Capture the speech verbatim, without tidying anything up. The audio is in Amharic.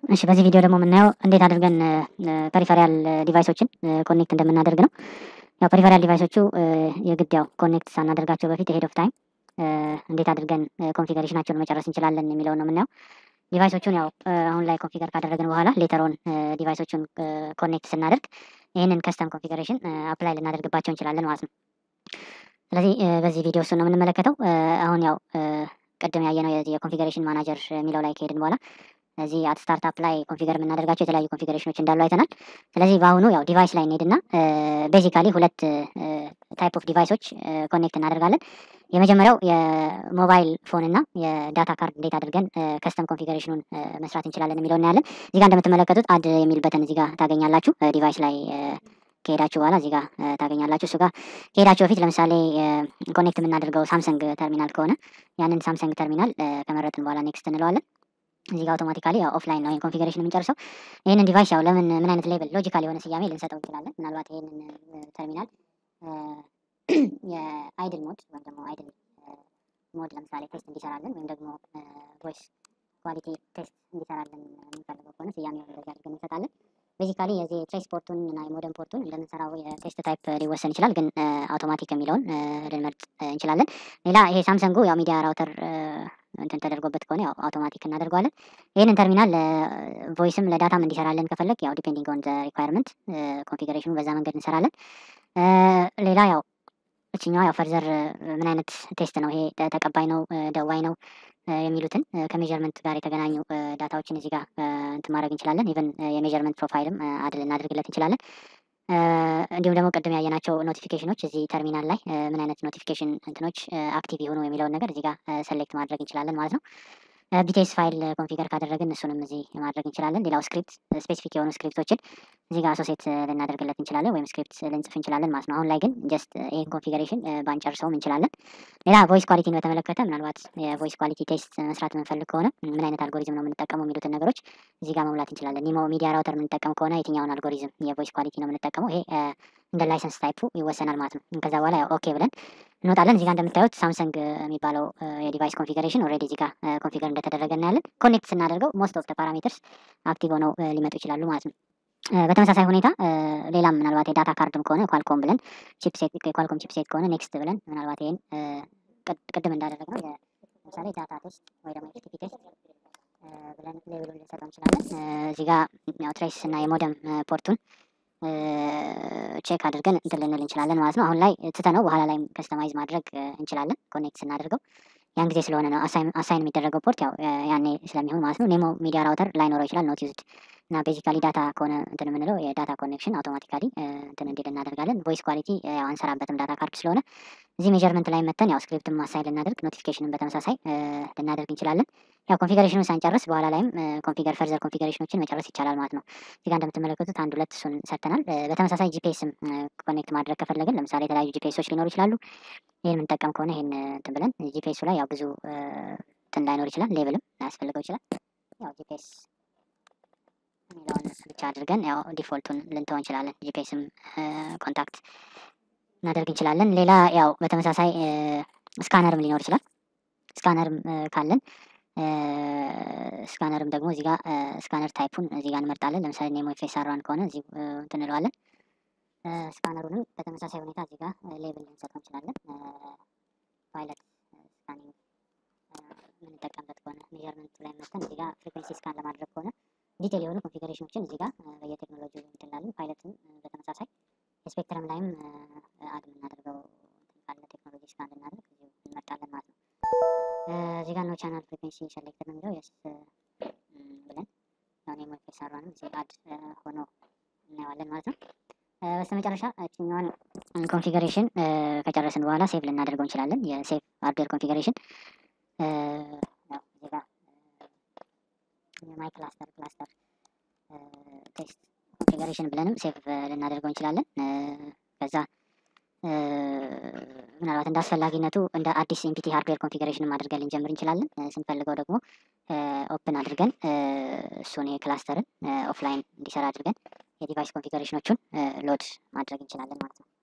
እሺ በዚህ ቪዲዮ ደግሞ የምናየው እንዴት አድርገን ፐሪፈራል ዲቫይሶችን ኮኔክት እንደምናደርግ ነው። ያው ፐሪፈራል ዲቫይሶቹ የግድ ያው ኮኔክት ሳናደርጋቸው በፊት ሄድ ኦፍ ታይም እንዴት አድርገን ኮንፊገሬሽናቸውን መጨረስ እንችላለን የሚለውን ነው የምናየው። ዲቫይሶቹን ያው አሁን ላይ ኮንፊገር ካደረግን በኋላ ሌተሮን ዲቫይሶቹን ኮኔክት ስናደርግ ይህንን ከስተም ኮንፊገሬሽን አፕላይ ልናደርግባቸው እንችላለን ማለት ነው። ስለዚህ በዚህ ቪዲዮ እሱን ነው የምንመለከተው። አሁን ያው ቅድም ያየነው የኮንፊገሬሽን ማናጀር የሚለው ላይ ከሄድን በኋላ እዚህ አት ስታርታፕ ላይ ኮንፊገር የምናደርጋቸው የተለያዩ ኮንፊገሬሽኖች እንዳሉ አይተናል። ስለዚህ በአሁኑ ያው ዲቫይስ ላይ እንሄድና ቤዚካሊ ሁለት ታይፕ ኦፍ ዲቫይሶች ኮኔክት እናደርጋለን። የመጀመሪያው የሞባይል ፎን እና የዳታ ካርድ እንዴት አድርገን ከስተም ኮንፊገሬሽኑን መስራት እንችላለን የሚለው እናያለን። እዚህ ጋር እንደምትመለከቱት አድ የሚል በተን እዚህ ጋር ታገኛላችሁ። ዲቫይስ ላይ ከሄዳችሁ በኋላ እዚህ ጋር ታገኛላችሁ። እሱ ጋር ከሄዳችሁ በፊት ለምሳሌ ኮኔክት የምናደርገው ሳምሰንግ ተርሚናል ከሆነ ያንን ሳምሰንግ ተርሚናል ከመረጥን በኋላ ኔክስት እንለዋለን። እዚህ ጋር አውቶማቲካሊ ያው ኦፍላይን ነው ይሄን ኮንፊገሬሽን የምንጨርሰው። ይሄንን ዲቫይስ ያው ለምን ምን አይነት ሌብል ሎጂካል የሆነ ስያሜ ልንሰጠው እንችላለን። ምናልባት ይሄንን ተርሚናል የአይድል ሞድ ወይም ደግሞ አይድል ሞድ ለምሳሌ ቴስት እንዲሰራለን ወይም ደግሞ ቮይስ ኳሊቲ ቴስት እንዲሰራለን የምንፈልገው ከሆነ ስያሜውን እንደዚህ አድርገን እንሰጣለን። ቤዚካሊ የዚህ ትሬስ ፖርቱን እና የሞደም ፖርቱን እንደምንሰራው የቴስት ታይፕ ሊወሰን ይችላል፣ ግን አውቶማቲክ የሚለውን ልንመርጥ እንችላለን። ሌላ ይሄ ሳምሰንጉ ያው ሚዲያ ራውተር እንትን ተደርጎበት ከሆነ ያው አውቶማቲክ እናደርገዋለን። ይሄንን ተርሚናል ቮይስም ለዳታም እንዲሰራለን ከፈለግ ያው ዲፔንዲንግ ኦን ዘ ሪኳየርመንት ኮንፊገሬሽኑ በዛ መንገድ እንሰራለን። ሌላ ያው እችኛዋ ያው ፈርዘር ምን አይነት ቴስት ነው ይሄ ተቀባይ ነው ደዋይ ነው የሚሉትን ከሜዠርመንት ጋር የተገናኙ ዳታዎችን እዚህ ጋር እንትን ማድረግ እንችላለን። ኢቨን የሜዠርመንት ፕሮፋይልም አድ ልናደርግለት እንችላለን። እንዲሁም ደግሞ ቅድም ያየናቸው ኖቲፊኬሽኖች እዚህ ተርሚናል ላይ ምን አይነት ኖቲፊኬሽን እንትኖች አክቲቭ ይሆኑ የሚለውን ነገር እዚህ ጋር ሰሌክት ማድረግ እንችላለን ማለት ነው። ቢቲኤስ ፋይል ኮንፊገር ካደረግን እሱንም እዚህ ማድረግ እንችላለን። ሌላው ስክሪፕት ስፔሲፊክ የሆኑ ስክሪፕቶችን እዚህ ጋር አሶሴት ልናደርግለት እንችላለን ወይም ስክሪፕት ልንጽፍ እንችላለን ማለት ነው። አሁን ላይ ግን ጀስት ይህን ኮንፊገሬሽን ባንጨርሰውም እንችላለን። ሌላ ቮይስ ኳሊቲን በተመለከተ ምናልባት የቮይስ ኳሊቲ ቴስት መስራት የምንፈልግ ከሆነ ምን አይነት አልጎሪዝም ነው የምንጠቀመው የሚሉትን ነገሮች እዚህ ጋር መሙላት እንችላለን። ኒሞ ሚዲያ ራውተር የምንጠቀም ከሆነ የትኛውን አልጎሪዝም የቮይስ ኳሊቲ ነው የምንጠቀመው፣ ይሄ እንደ ላይሰንስ ታይፑ ይወሰናል ማለት ነው። ከዛ በኋላ ያው ኦኬ ብለን እንወጣለን። እዚህ ጋር እንደምታዩት ሳምሰንግ የሚባለው የዲቫይስ ኮንፊገሬሽን ኦልሬዲ እዚህ ጋር ኮንፊገር እንደተደረገ እናያለን። ኮኔክት ስናደርገው ሞስት ኦፍ ፓራሜተርስ አክቲቭ ሆነው ሊመጡ ይችላሉ ማለት ነው። በተመሳሳይ ሁኔታ ሌላም ምናልባት የዳታ ካርድም ከሆነ ኳልኮም ብለን ቺፕሴት የኳልኮም ቺፕሴት ከሆነ ኔክስት ብለን ምናልባት ይሄን ቅድም እንዳደረግነው ለምሳሌ ዳታ ቴስት ወይ ደግሞ ኤችቲቲፒ ቴስት ብለን ሌብሉን ልንሰጠው እንችላለን። እዚህ ጋር ያው ትሬስ እና የሞደም ፖርቱን ቼክ አድርገን እንትን ልንል እንችላለን ማለት ነው። አሁን ላይ ትተነው በኋላ ላይ ከስተማይዝ ማድረግ እንችላለን ኮኔክት ስናደርገው ያን ጊዜ ስለሆነ ነው አሳይን የሚደረገው ፖርት ያው ያኔ ስለሚሆን ማለት ነው። ኔሞ ሚዲያ ራውተር ላይኖረው ይችላል ኖት ዩዝድ እና ቤዚካሊ ዳታ ከሆነ እንትን የምንለው የዳታ ኮኔክሽን አውቶማቲካሊ እንትን እንዲል እናደርጋለን። ቮይስ ኳሊቲ ያው አንሰራበትም ዳታ ካርድ ስለሆነ እዚህ ሜዠርመንት ላይ መተን ያው ስክሪፕትም አሳይን ልናደርግ ኖቲፊኬሽንን በተመሳሳይ ልናደርግ እንችላለን። ያው ኮንፊገሬሽኑን ሳንጨርስ በኋላ ላይም ኮንፊገር ፈርዘር ኮንፊገሬሽኖችን መጨረስ ይቻላል ማለት ነው። እዚህ ጋር እንደምትመለከቱት አንድ ሁለት እሱን ሰርተናል። በተመሳሳይ ጂፒኤስም ኮኔክት ማድረግ ከፈለግን ለምሳሌ የተለያዩ ጂፒኤሶች ሊኖሩ ይችላሉ። ይህን የምንጠቀም ከሆነ ይህን እንትን ብለን ጂፒኤሱ ላይ ያው ብዙ እንትን ላይኖር ይችላል፣ ሌብልም ላያስፈልገው ይችላል። ያው ጂፒኤስ የሚለውን ብቻ አድርገን ያው ዲፎልቱን ልንተው እንችላለን። ጂፒኤስም ኮንታክት እናደርግ እንችላለን። ሌላ ያው በተመሳሳይ ስካነርም ሊኖር ይችላል። ስካነርም ካለን ስካነርም ደግሞ እዚህ ጋር ስካነር ታይፑን እዚህ ጋር እንመርጣለን። ለምሳሌ ኔሞ ኤፍ ኤስ አር ዋን ከሆነ እዚህ እንትን እንለዋለን። ስካነሩንም በተመሳሳይ ሁኔታ እዚህ ጋር ሌብል ልንሰጠው እንችላለን። ፓይለት ስካኒንግ የምንጠቀምበት ከሆነ ሜዠርመንቱ ላይ መተን እዚህ ጋር ፍሪኩዌንሲ ስካን ለማድረግ ከሆነ ዲቴል የሆኑ ኮንፊገሬሽኖችን እዚህ ጋር በየቴክኖሎጂ እንትላለን። ፓይለትም በተመሳሳይ የስፔክትረም ላይም አድ የምናደርገው ካለ ቴክኖሎጂ ስካን ልናደርግ እዚሁ እንመርጣለን ማለት ነው። እዚህ ጋር ነው ቻናል ፍሪኩዌንሲ ሴሌክት ነው የሚለው የስ ብለን ያው ኔሞ ኤፍ ኤስ አር ዋንም እዚህ አድ ሆኖ እናየዋለን ማለት ነው። በስተመጨረሻ እችኛዋን ኮንፊገሬሽን ከጨረስን በኋላ ሴቭ ልናደርገው እንችላለን። የሴቭ ሃርድዌር ኮንፊገሬሽን ያው እዚህ ጋር የማይ ክላስተር ክላስተር ቴስት ኮንፊገሬሽን ብለንም ሴቭ ልናደርገው እንችላለን። ከዛ ምናልባት እንደ አስፈላጊነቱ እንደ አዲስ ኢምፒቲ ሃርድዌር ኮንፊገሬሽን አድርገን ልንጀምር እንችላለን። ስንፈልገው ደግሞ ኦፕን አድርገን እሱን የክላስተርን ኦፍላይን እንዲሰራ አድርገን የዲቫይስ ኮንፊገሬሽኖቹን ሎድ ማድረግ እንችላለን ማለት ነው።